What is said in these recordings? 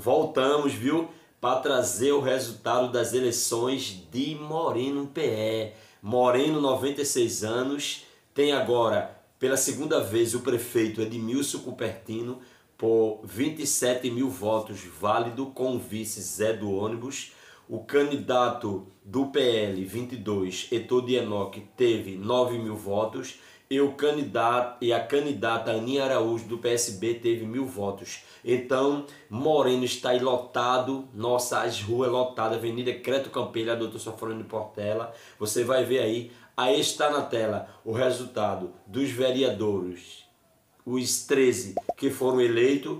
voltamos, viu? Para trazer o resultado das eleições de Moreno PE. Moreno, 96 anos, tem agora, pela segunda vez, o prefeito Edmilson Cupertino, por 27 mil votos válido, com o vice Zé do Ônibus. O candidato do PL 22, Heitor de Enoque, teve 9 mil votos. E a candidata Aninha Araújo, do PSB, teve 1000 votos. Então, Moreno está aí lotado. Nossa, as ruas lotadas. Avenida Creto Campelha, Dr. Sofrônio Portela. Você vai ver aí. Aí está na tela o resultado dos vereadores. Os 13 que foram eleitos.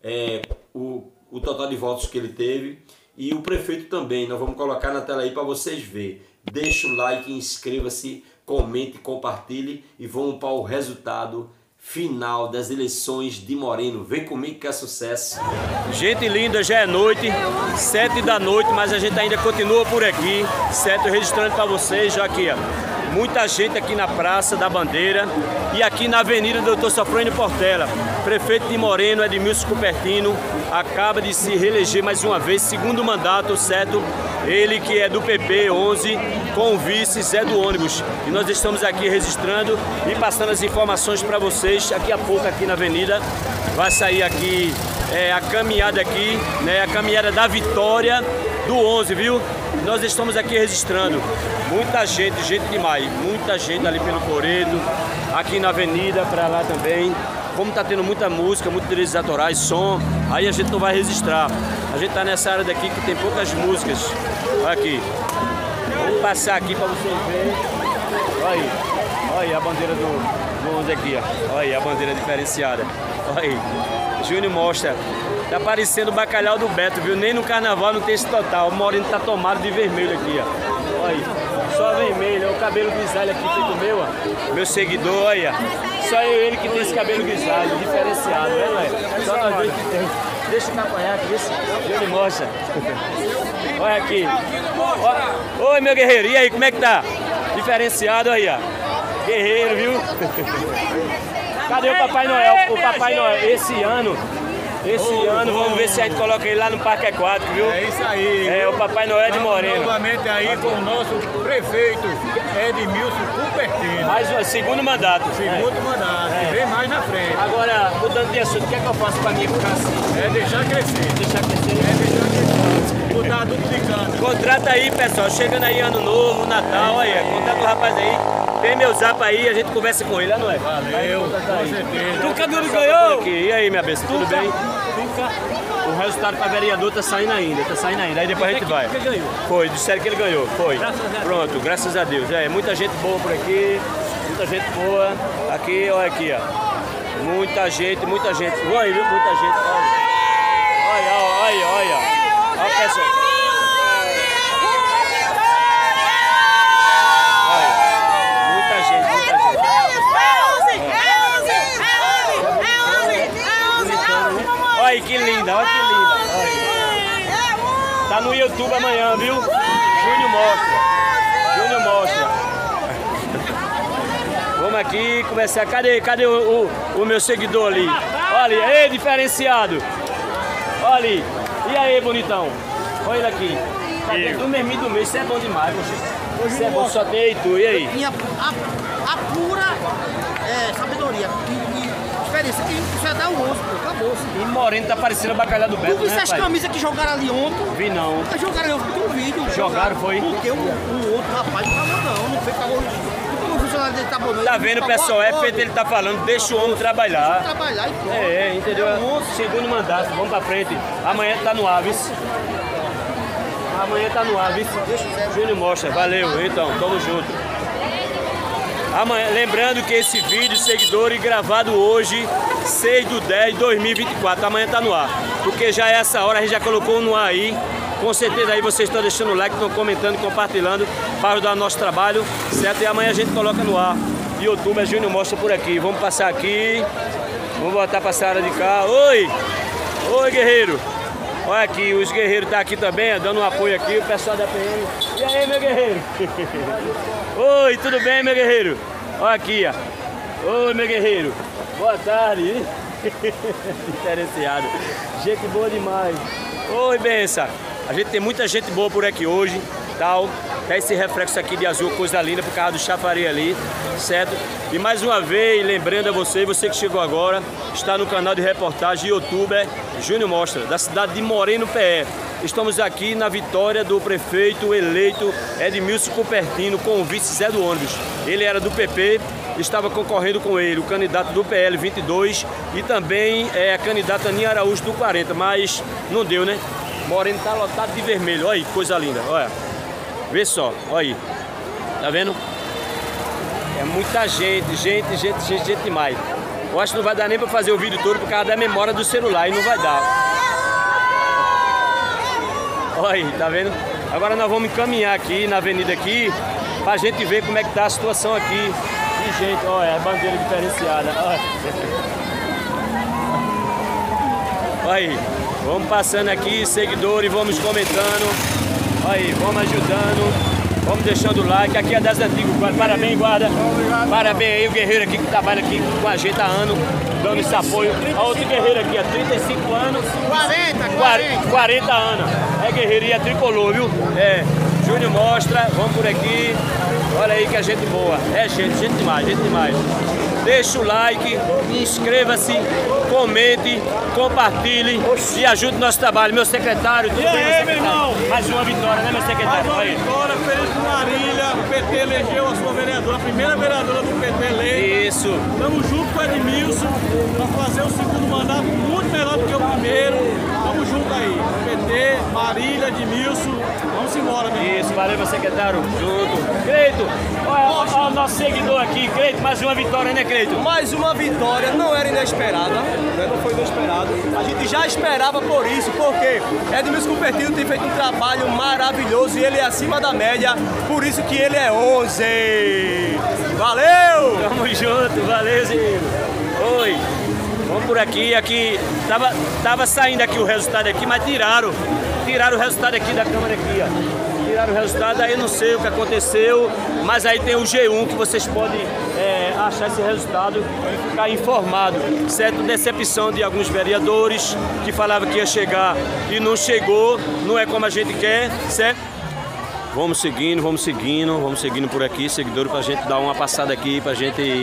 O total de votos que ele teve. E o prefeito também. Nós vamos colocar na tela aí para vocês verem. Deixa o like, inscreva-se, comente, compartilhe e vamos para o resultado final das eleições de Moreno. Vem comigo que é sucesso. Gente linda, já é noite, 7 da noite, mas a gente ainda continua por aqui, certo? Registrando para vocês, já aqui, ó, muita gente aqui na Praça da Bandeira e aqui na Avenida Dr. Sofrônio Portela. Prefeito de Moreno, Edmilson Cupertino, acaba de se reeleger mais uma vez, segundo mandato, certo? Ele que é do PP 11, com o vice Zé do Ônibus. E nós estamos aqui registrando e passando as informações para vocês. Daqui a pouco aqui na avenida vai sair aqui a caminhada aqui, né? A caminhada da vitória do 11, viu? Nós estamos aqui registrando. Muita gente, gente demais. Muita gente ali pelo Coreto, aqui na avenida, para lá também. Como tá tendo muita música, muitos direitos autorais, som, aí a gente não vai registrar. A gente tá nessa área daqui que tem poucas músicas. Olha aqui. Vamos passar aqui para vocês verem. Olha aí a bandeira do 11 aqui, ó. Olha aí a bandeira diferenciada. Olha aí. Júnior mostra. Tá parecendo o bacalhau do Beto, viu? Nem no carnaval não tem esse total. O Moreno tá tomado de vermelho aqui, ó. Olha aí. Só vermelho. O cabelo grisalho aqui feito meu, ó. Meu seguidor, olha. Só ele que tem esse cabelo grisalho, diferenciado, né, não é? Só nós dois que tem. Deixa eu acompanhar aqui, ele mostra. Olha aqui. Oi, meu guerreiro, e aí, como é que tá? Diferenciado aí, ó. Guerreiro, viu? Cadê o Papai Noel? O Papai Noel, esse ano, vamos ver se a gente coloca ele lá no Parque Aquático, viu? É isso aí. É o Papai Noel de Moreno. Novamente aí com o nosso prefeito Edmilson Cupertino. Mais um segundo mandato. Segundo mandato. Vem mais na frente. Agora, mudando de assunto, o que é que eu faço pra mim ficar assim? É deixar crescer. Deixar crescer? É deixar crescer. Botar duplicando. Contrata aí, pessoal. Chegando aí ano novo, Natal, aí. Contrata o rapaz aí. Tem meu zap aí, a gente conversa com ele, não é? Valeu, com certeza. Tuca Duro ganhou! E aí, minha besta, tudo bem? O resultado para vereador tá saindo ainda, Aí depois a gente vai. Ele ganhou. Foi, disseram que ele ganhou, foi. Graças a Deus. Pronto, graças a Deus. Muita gente boa por aqui, muita gente boa. Aqui, olha aqui, ó. Muita gente. Olha aí, viu? Muita gente. Olha. Olha, pessoal. Olha que linda, olha. Tá no YouTube amanhã, viu? Júnior mostra. Vamos aqui começar. Cadê o meu seguidor ali? Olha ali, ei, diferenciado. Olha ali. E aí, bonitão? Olha ele aqui. Tá dentro do merminho do mês, isso é bom demais, poxa. Isso é bom, só tem Heitor, e aí? A pura sabedoria. Experiência que você dá um osso, pô, acabou. E Moreno tá parecendo o bacalhau do Beto, Tu viste né, as pai? camisas que jogaram ali ontem? Vi não. Jogaram ontem, tem um vídeo. Jogaram, foi? Porque o outro rapaz não fez cagou. Como o funcionário dele tá bom. Tá vendo, pessoal? É feito ele tá falando, deixa o homem trabalhar. Trabalhar e pronto. Entendeu? Segundo mandato, vamos pra frente. Amanhã tá no Aves. Júnior mostra, valeu, então, tamo junto. Amanhã, lembrando que esse vídeo, seguidores, gravado hoje, 6/10/2024, amanhã tá no ar. Porque já é essa hora, a gente já colocou no ar aí. Com certeza aí vocês estão deixando o like, estão comentando, compartilhando para ajudar o nosso trabalho, certo? E amanhã a gente coloca no ar. YouTube, a Júnior mostra por aqui. Vamos passar aqui, vamos botar pra essa área de cá. Oi, guerreiro. Olha aqui, os guerreiros estão aqui também, dando um apoio aqui, o pessoal da PM. E aí, meu guerreiro? Oi, tudo bem, meu guerreiro? Olha aqui, ó. Oi, meu guerreiro. Boa tarde. Diferenciado. Gente boa demais. Oi, benção. A gente tem muita gente boa por aqui hoje, tal. Tá esse reflexo aqui de azul, coisa linda, por causa do chafariz ali, certo? E mais uma vez, lembrando a você que chegou agora, está no canal de reportagem youtuber Júnior Mostra, da cidade de Moreno PE. Estamos aqui na vitória do prefeito eleito Edmilson Cupertino com o vice Zé do Ônibus. Ele era do PP, estava concorrendo com ele, o candidato do PL 22 e também a candidata Aninha Araújo do 40, mas não deu, né? Moreno tá lotado de vermelho, olha aí, coisa linda, olha. Vê só, olha aí, tá vendo? É muita gente demais. Eu acho que não vai dar nem pra fazer o vídeo todo por causa da memória do celular e não vai dar. Olha aí, tá vendo? Agora nós vamos encaminhar aqui na avenida aqui pra gente ver como é que tá a situação aqui de gente. Olha, a bandeira diferenciada, olha. Olha aí, vamos passando aqui, seguidores, vamos comentando. Olha aí, vamos ajudando, vamos deixando o like. Aqui é das antigas, guarda. Parabéns, guarda. Obrigado. Parabéns aí, o guerreiro aqui que trabalha aqui com a gente há anos, dando esse apoio. A outro guerreiro aqui, há 35 anos. 40 anos. É guerreirinha tricolor, viu? É, Júnior Mostra, vamos por aqui. Olha aí que é gente boa. É gente demais, gente demais. Deixa o like, inscreva-se, comente, compartilhe e ajude o nosso trabalho. Meu secretário, tudo bem, meu secretário? Meu irmão? Mais uma vitória, né, meu secretário? Mais uma vitória, feliz com Marília. O PT elegeu a sua vereadora, a primeira vereadora do PT eleita. Isso. Estamos junto com o Edmilson para fazer o segundo mandato muito melhor do que o primeiro. Estamos juntos aí. PT, Marília, Edmilson. Vamos embora, meu irmão. Isso, valeu, meu secretário. Junto. Creito, olha o nosso seguidor aqui. Creito, mais uma vitória, né, Creito? Mais uma vitória, não era inesperada, né? Não foi inesperado. A gente já esperava por isso, porque Edmilson Cupertino tem feito um trabalho maravilhoso e ele é acima da média, por isso que ele é 11. Valeu! Tamo junto, valeu, Zinho. Oi, vamos por aqui, tava saindo aqui o resultado aqui, mas tiraram o resultado aqui da câmera aqui, ó. Tiraram o resultado, aí eu não sei o que aconteceu, mas aí tem o G1 que vocês podem achar esse resultado e ficar informado, certo? Decepção de alguns vereadores que falavam que ia chegar e não chegou, não é como a gente quer, certo? Vamos seguindo por aqui, seguidores, pra gente dar uma passada aqui, pra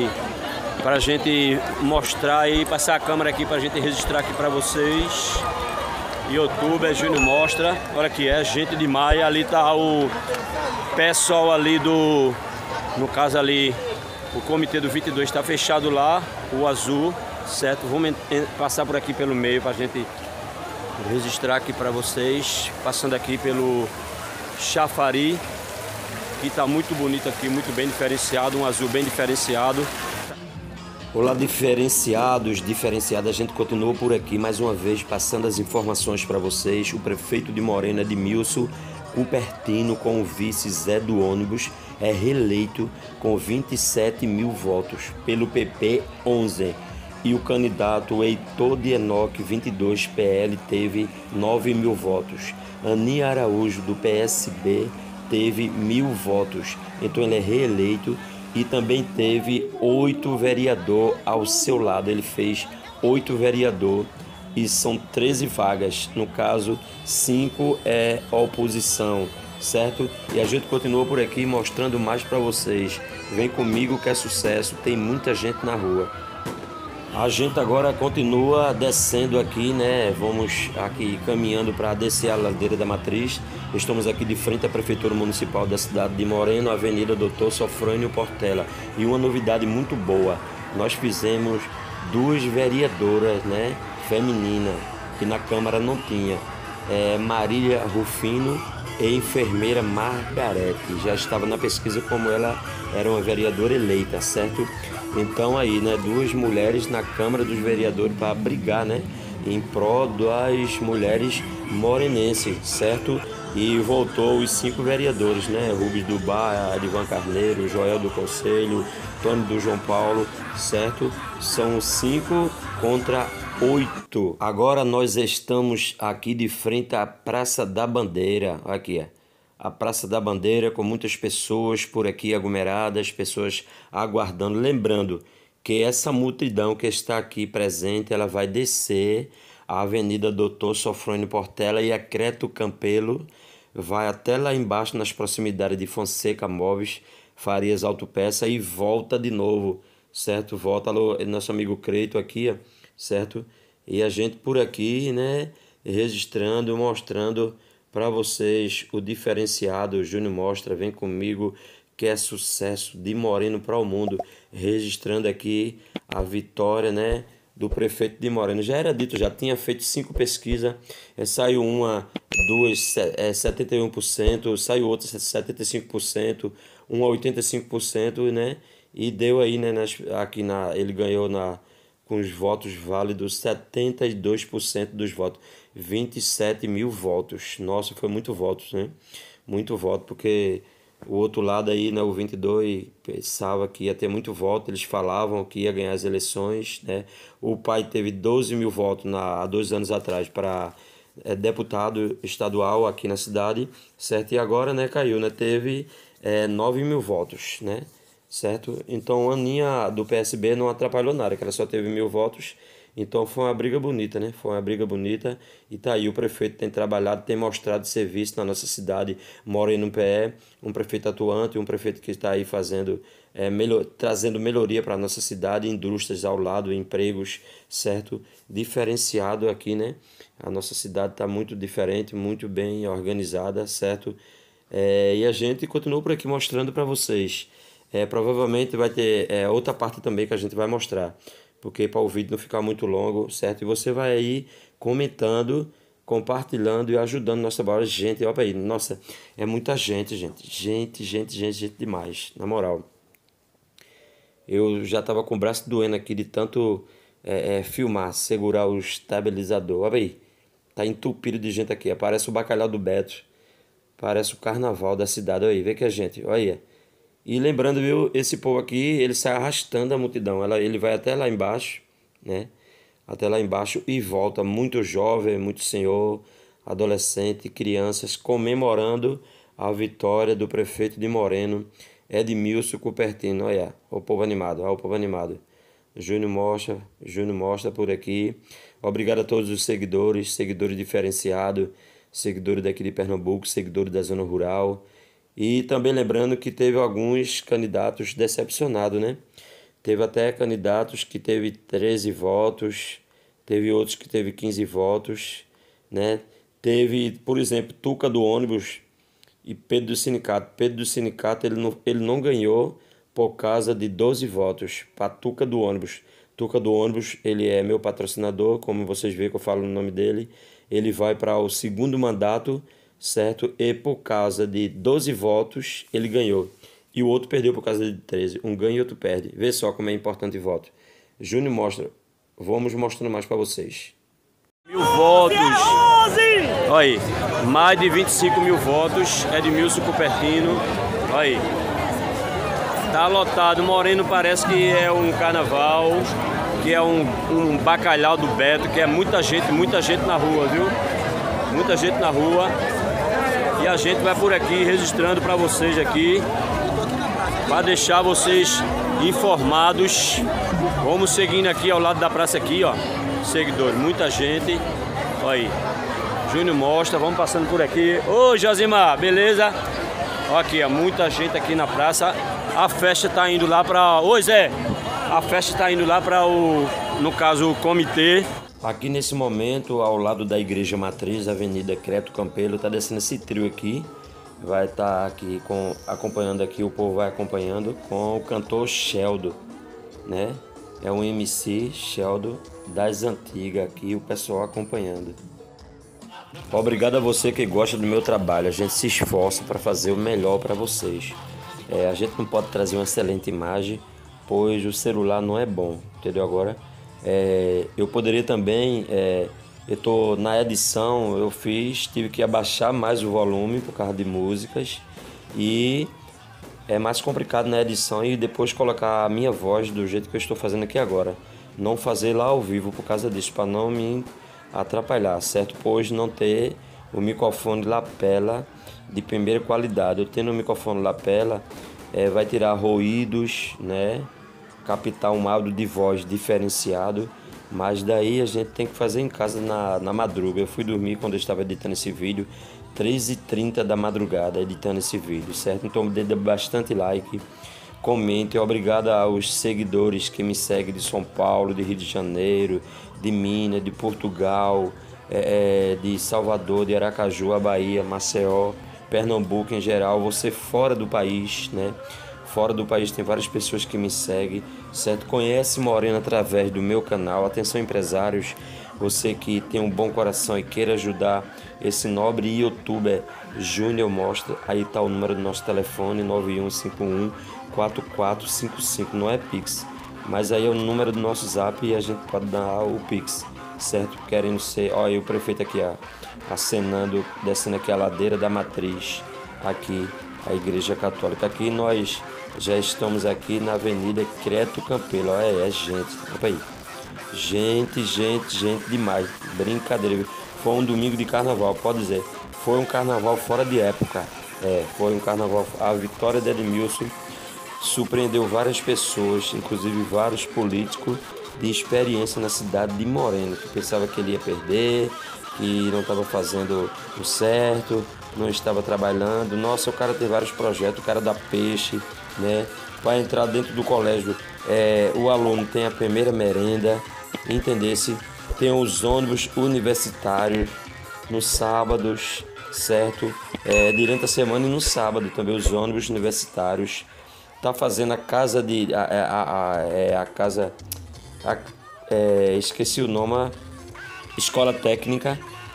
gente mostrar e passar a câmera aqui pra gente registrar aqui pra vocês. YouTube é Júnior Mostra, olha aqui, é gente demais, ali tá o pessoal ali no caso ali, o comitê do 22 está fechado lá, o azul, certo? Vamos passar por aqui pelo meio pra gente registrar aqui pra vocês, passando aqui pelo chafariz, que tá muito bonito aqui, muito bem diferenciado, um azul bem diferenciado. Olá, diferenciados, a gente continua por aqui mais uma vez passando as informações para vocês. O prefeito de Moreno, Edmilson Cupertino, com o vice Zé do Ônibus, é reeleito com 27 mil votos pelo PP 11 e o candidato Heitor de Enoque 22 PL teve 9 mil votos. Aninha Araújo do PSB teve 1000 votos, então ele é reeleito. E também teve 8 vereadores ao seu lado, ele fez 8 vereadores e são 13 vagas, no caso 5 é oposição, certo? E a gente continua por aqui mostrando mais para vocês. Vem comigo que é sucesso, tem muita gente na rua. A gente agora continua descendo aqui, né? Vamos aqui caminhando para descer a ladeira da Matriz. Estamos aqui de frente à Prefeitura Municipal da cidade de Moreno, Avenida Doutor Sofrânio Portela. E uma novidade muito boa, nós fizemos 2 vereadoras, né, feminina, que na Câmara não tinha. Marília Rufino e enfermeira Margarete. Já estava na pesquisa como ela era uma vereadora eleita, certo? Então aí, né, 2 mulheres na Câmara dos Vereadores para brigar, né, em prol das mulheres morenenses, certo? E voltou os 5 vereadores, né, Rubens do Bar, Advan Carneiro, Joel do Conselho, Tony do João Paulo, certo? São 5 contra 8. Agora nós estamos aqui de frente à Praça da Bandeira, aqui a Praça da Bandeira, com muitas pessoas por aqui aglomeradas, pessoas aguardando. Lembrando que essa multidão que está aqui presente, ela vai descer a Avenida Doutor Sofrônio Portela e a Creto Campelo, vai até lá embaixo nas proximidades de Fonseca Móveis, Farias Autopeça e volta de novo, certo? Volta nosso amigo Creito aqui, certo? E a gente por aqui, né, registrando, mostrando para vocês o diferenciado. O Júnior Mostra, vem comigo, que é sucesso de Moreno para o mundo, registrando aqui a vitória, né, do prefeito de Moreno. Já era dito, já tinha feito 5 pesquisas, saiu uma, 2, 71%, saiu outra 75%, uma 85%, né, e deu aí, né, ele ganhou com os votos válidos 72% dos votos, 27 mil votos. Nossa, foi muito votos, né? Muito voto, porque o outro lado aí, né, o 22, pensava que ia ter muito voto, eles falavam que ia ganhar as eleições, né? O pai teve 12 mil votos há 2 anos atrás para deputado estadual aqui na cidade, certo? E agora, né, caiu, né? Teve 9 mil votos, né? Certo? Então a Aninha do PSB não atrapalhou nada, que ela só teve 1000 votos. Então foi uma briga bonita, né? Foi uma briga bonita. E tá aí, o prefeito tem trabalhado, tem mostrado serviço na nossa cidade, Moreno PE, um prefeito atuante, um prefeito que está aí fazendo, trazendo melhoria para a nossa cidade, indústrias ao lado, empregos, certo? Diferenciado aqui, né? A nossa cidade está muito diferente, muito bem organizada, certo? E a gente continua por aqui mostrando para vocês. Provavelmente vai ter outra parte também que a gente vai mostrar, porque para o vídeo não ficar muito longo, certo? E você vai aí comentando, compartilhando e ajudando nossa bola. Gente, olha aí, nossa, é muita gente, gente demais, na moral. Eu já tava com o braço doendo aqui de tanto filmar, segurar o estabilizador. Olha aí, tá entupido de gente aqui, parece o bacalhau do Beto, parece o carnaval da cidade. Olha aí, vê que a gente, olha aí. E lembrando, viu, esse povo aqui, ele sai arrastando a multidão, ele vai até lá embaixo, né? Até lá embaixo e volta, muito jovem, muito senhor, adolescente, crianças, comemorando a vitória do prefeito de Moreno, Edmilson Cupertino. Olha, o povo animado, olha o povo animado. Júnior Mostra por aqui. Obrigado a todos os seguidores diferenciados, seguidores daqui de Pernambuco, seguidores da zona rural. E também lembrando que teve alguns candidatos decepcionados, né? Teve até candidatos que teve 13 votos, teve outros que teve 15 votos, né? Teve, por exemplo, Tuca do ônibus e Pedro do Sindicato. Pedro do Sindicato ele não ganhou por causa de 12 votos para Tuca do ônibus. Tuca do ônibus, ele é meu patrocinador, como vocês veem que eu falo no nome dele. Ele vai para o 2º mandato, certo? E por causa de 12 votos, ele ganhou. E o outro perdeu por causa de 13. Um ganha e outro perde. Vê só como é importante o voto. Júnior Mostra. Vamos mostrando mais para vocês. 1000 votos. Olha aí. Mais de 25 mil votos. Edmilson Cupertino. Olha aí. Tá lotado. Moreno parece que é um carnaval. Que é um bacalhau do Beto. Que é muita gente na rua, viu? Muita gente na rua. E a gente vai por aqui registrando para vocês aqui, para deixar vocês informados. Vamos seguindo aqui ao lado da praça aqui, ó, seguidores, muita gente. Olha aí, Júnior Mostra, vamos passando por aqui. Ô Josimar, beleza? Olha aqui, ó, muita gente aqui na praça. A festa tá indo lá para... Oi Zé, a festa tá indo lá para no caso, o comitê. Aqui nesse momento, ao lado da Igreja Matriz, Avenida Creto Campelo, tá descendo esse trio aqui. Vai estar aqui acompanhando aqui, o povo vai acompanhando com o cantor Sheldon, né? É um MC Sheldon das antigas aqui, o pessoal acompanhando. Obrigado a você que gosta do meu trabalho. A gente se esforça para fazer o melhor para vocês. A gente não pode trazer uma excelente imagem, pois o celular não é bom, entendeu agora? Eu poderia também, eu tô na edição, tive que abaixar mais o volume por causa de músicas e é mais complicado na edição e depois colocar a minha voz do jeito que eu estou fazendo aqui agora, não fazer lá ao vivo por causa disso, para não me atrapalhar, certo? Pois não ter o microfone lapela de primeira qualidade. Eu tendo o microfone lapela, vai tirar ruídos, né? Captar um áudio de voz diferenciado Mas daí a gente tem que fazer em casa na madruga. Eu fui dormir quando eu estava editando esse vídeo, 3h30 da madrugada, editando esse vídeo, certo? Então dê bastante like, comente. Obrigado aos seguidores que me seguem de São Paulo, de Rio de Janeiro, de Minas, de Portugal, de Salvador, de Aracaju, a Bahia, Maceió, Pernambuco em geral. Você fora do país, né? Fora do país tem várias pessoas que me seguem, certo? Conhece Moreno através do meu canal. Atenção, empresários, você que tem um bom coração e queira ajudar esse nobre youtuber Júnior Mostra, aí está o número do nosso telefone, 9151-4455, não é Pix, mas aí é o número do nosso Zap e a gente pode dar o Pix, certo? Querendo ser, olha o prefeito aqui, acenando, descendo aqui a ladeira da Matriz, aqui a Igreja Católica. Aqui nós já estamos aqui na Avenida Creto Campelo. Olha, gente, opa aí. Gente demais. Brincadeira. Foi um domingo de carnaval, pode dizer. Foi um carnaval fora de época. Foi um carnaval. A vitória de Edmilson surpreendeu várias pessoas, inclusive vários políticos de experiência na cidade de Moreno, que pensava que ele ia perder, que não estava fazendo o certo, não estava trabalhando. Nossa, o cara tem vários projetos, o cara dá peixe, né? Vai entrar dentro do colégio, o aluno tem a primeira merenda, entendesse? Tem os ônibus universitários nos sábados, certo? Durante a semana e no sábado também os ônibus universitários. Tá fazendo a casa de... esqueci o nome, Escola Técnica.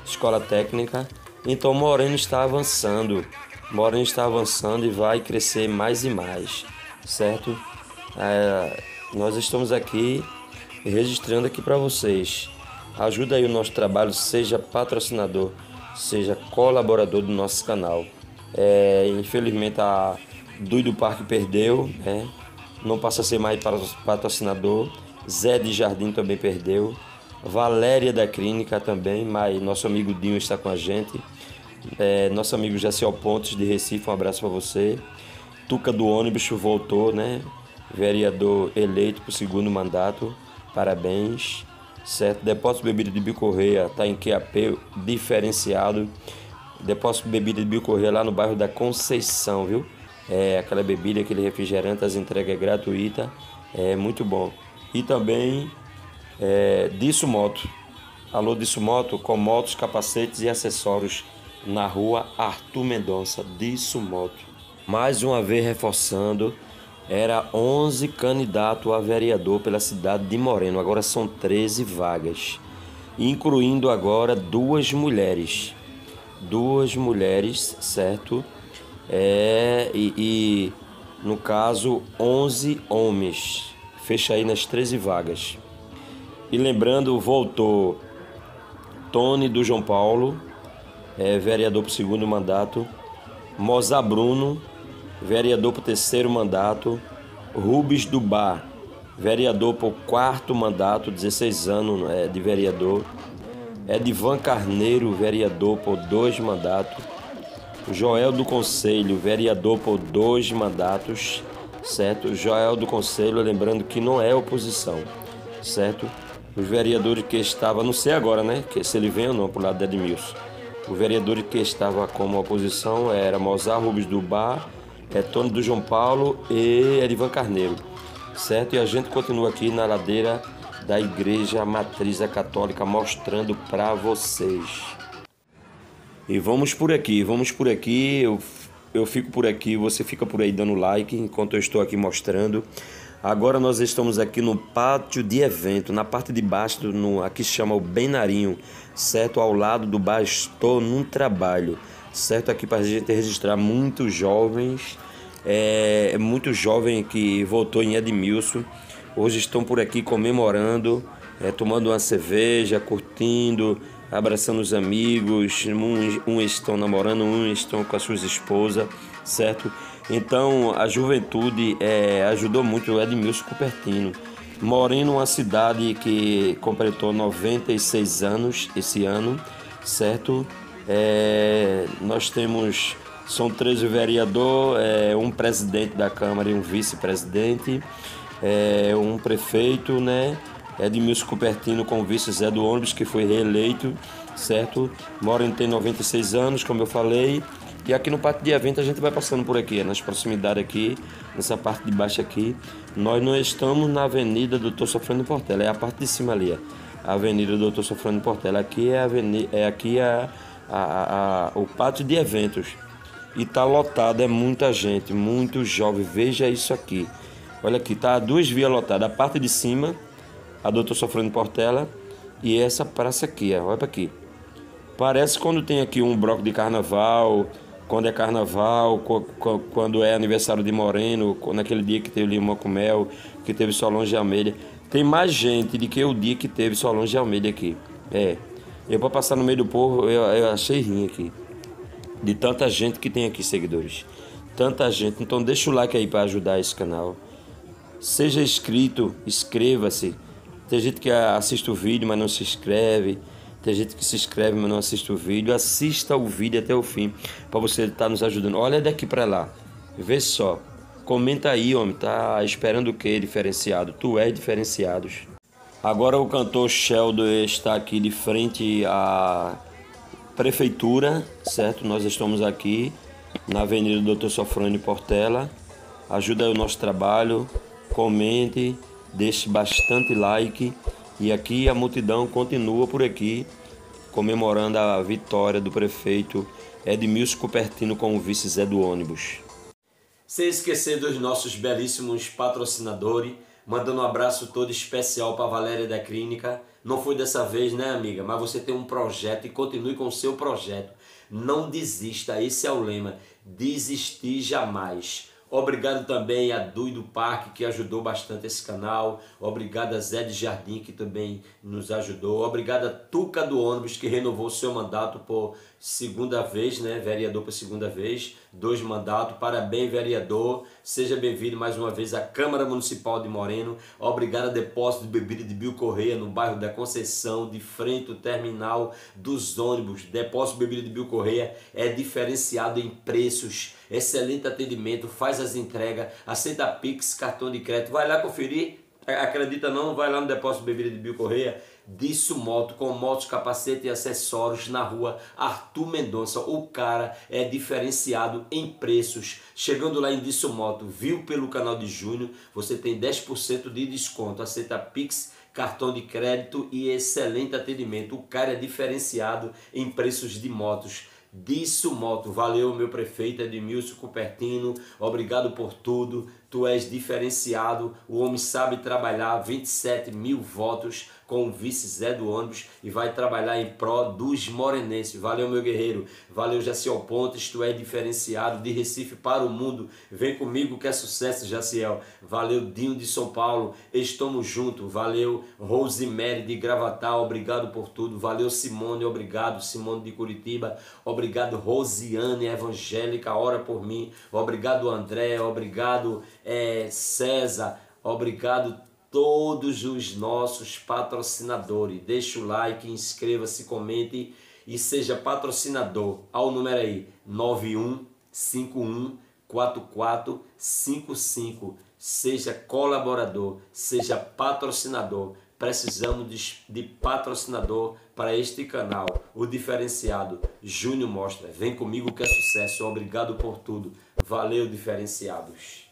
Então Moreno está avançando e vai crescer mais e mais, certo? Nós estamos aqui registrando aqui para vocês. Ajuda aí o nosso trabalho, seja patrocinador, seja colaborador do nosso canal. Infelizmente a Duy do Parque perdeu, né? Não passa a ser mais patrocinador. Zé de Jardim também perdeu. Valéria da Clínica também, mas nosso amigo Dinho está com a gente. Nosso amigo Jaciel Pontes de Recife, um abraço para você. Tuca do ônibus voltou, né? Vereador eleito para o 2º mandato, parabéns, certo? Depósito de bebida de Bicorreia está em QAP diferenciado. Depósito de bebida de Bicorreia lá no bairro da Conceição, viu? Aquela bebida, aquele refrigerante, as entregas gratuitas, muito bom. E também Disso Moto. Alô, Disso Moto, com motos, capacetes e acessórios na rua Arthur Mendonça, Disso Moto. Mais uma vez reforçando, era 11 candidatos a vereador pela cidade de Moreno, agora são 13 vagas, incluindo agora 2 mulheres, certo? E no caso 11 homens, fecha aí nas 13 vagas. E lembrando, voltou Tony do João Paulo, vereador para o 2º mandato, Mozar Bruno, vereador para o 3º mandato, Rubens do Bar, vereador para o 4º mandato, 16 anos de vereador, Edivan Carneiro, vereador por 2 mandatos, Joel do Conselho, vereador por 2 mandatos, certo? Joel do Conselho, lembrando que não é oposição, certo? Os vereadores que estavam, não sei agora, né, que se ele vem ou não pro lado de Edmilson. O vereador que estava como oposição era Mozar Rubens do Bar, Tony do João Paulo e Edivan Carneiro, certo? E a gente continua aqui na ladeira da Igreja Matriz Católica, mostrando para vocês. E vamos por aqui, eu fico por aqui, você fica por aí dando like enquanto eu estou aqui mostrando. Agora nós estamos aqui no pátio de evento, na parte de baixo, aqui se chama o Benarinho, certo? Ao lado do bar Estou Num Trabalho, certo? Aqui para a gente registrar muitos jovens, muito jovem que votou em Edmilson, hoje estão por aqui comemorando, tomando uma cerveja, curtindo, abraçando os amigos, uns estão namorando, uns estão com as suas esposas, certo? Então a juventude ajudou muito o Edmilson Cupertino. Moreno, uma cidade que completou 96 anos esse ano, certo? Nós temos, são 13 vereadores, um presidente da Câmara e um vice-presidente, um prefeito, né? Edmilson Cupertino com o vice Zé do Ônibus, que foi reeleito, certo? Moreno tem 96 anos, como eu falei. E aqui no pátio de evento a gente vai passando por aqui, nas proximidades aqui, nessa parte de baixo aqui. Nós não estamos na Avenida Doutor Sofrônio Portela, é a parte de cima ali, a Avenida Doutor Sofrônio Portela. Aqui o pátio de eventos. E tá lotado, é muita gente, muito jovem. Veja isso aqui. Olha aqui, tá 2 vias lotadas. A parte de cima, a Doutor Sofrônio Portela, e essa praça aqui, ó. Olha pra aqui. Parece quando tem aqui um bloco de carnaval, quando é carnaval, quando é aniversário de Moreno, naquele dia que teve Limão com Mel, que teve Solange de Almeida. Tem mais gente do que o dia que teve Solange de Almeida aqui. Eu para passar no meio do povo, eu achei ruim aqui. De tanta gente que tem aqui, seguidores. Tanta gente. Então deixa o like aí para ajudar esse canal. Seja inscrito, inscreva-se. Tem gente que assiste o vídeo, mas não se inscreve. Tem gente que se inscreve, mas não assiste o vídeo. Assista o vídeo até o fim, para você estar nos ajudando. Olha daqui para lá. Vê só. Comenta aí, homem. Tá esperando o quê? Diferenciado. Tu és diferenciado. Agora o cantor Sheldon está aqui de frente à prefeitura, certo? Nós estamos aqui na Avenida Doutor Sofrônio Portela. Ajuda aí o nosso trabalho. Comente, deixe bastante like. E aqui a multidão continua por aqui, comemorando a vitória do prefeito Edmilson Cupertino com o vice Zé do Ônibus. Sem esquecer dos nossos belíssimos patrocinadores, mandando um abraço todo especial para a Valéria da Clínica. Não foi dessa vez, né, amiga? Mas você tem um projeto e continue com o seu projeto. Não desista, esse é o lema. Desistir jamais. Obrigado também a Dui do Parque, que ajudou bastante esse canal. Obrigado a Zé de Jardim, que também nos ajudou. Obrigado a Tuca do Ônibus, que renovou seu mandato por segunda vez, né? Vereador por segunda vez. 2 mandatos. Parabéns, vereador. Seja bem-vindo mais uma vez à Câmara Municipal de Moreno. Obrigado a Depósito de Bebida de Bill Correia, no bairro da Conceição, de frente ao terminal dos ônibus. Depósito de Bebida de Bill Correia é diferenciado em preços. Excelente atendimento, faz as entregas, aceita Pix, cartão de crédito. Vai lá conferir, acredita não, vai lá no Depósito de Bebida de Bill Correia. Disso Moto, com motos, capacete e acessórios, na rua Arthur Mendonça. O cara é diferenciado em preços. Chegando lá em Disso Moto, viu pelo canal de Júnior, você tem 10% de desconto. Aceita Pix, cartão de crédito e excelente atendimento. O cara é diferenciado em preços de motos. Disso Moto. Valeu, meu prefeito Edmilson Cupertino, obrigado por tudo. Tu és diferenciado, o homem sabe trabalhar. 27 mil votos com o vice Zé do Ônibus e vai trabalhar em pró dos morenenses. Valeu, meu guerreiro. Valeu, Jaciel Pontes, tu és diferenciado, de Recife para o mundo. Vem comigo que é sucesso, Jaciel. Valeu, Dinho de São Paulo, estamos juntos. Valeu, Rosemary de Gravatar, obrigado por tudo. Valeu, Simone, obrigado, Simone de Curitiba. Obrigado, Rosiane Evangélica, ora por mim. Obrigado, André, obrigado, César, obrigado todos os nossos patrocinadores. Deixa o like, inscreva-se, comente e seja patrocinador. Ao número aí, 91514455. Seja colaborador, seja patrocinador. Precisamos de patrocinador para este canal. O diferenciado Júnior Mostra. Vem comigo que é sucesso. Obrigado por tudo. Valeu, diferenciados.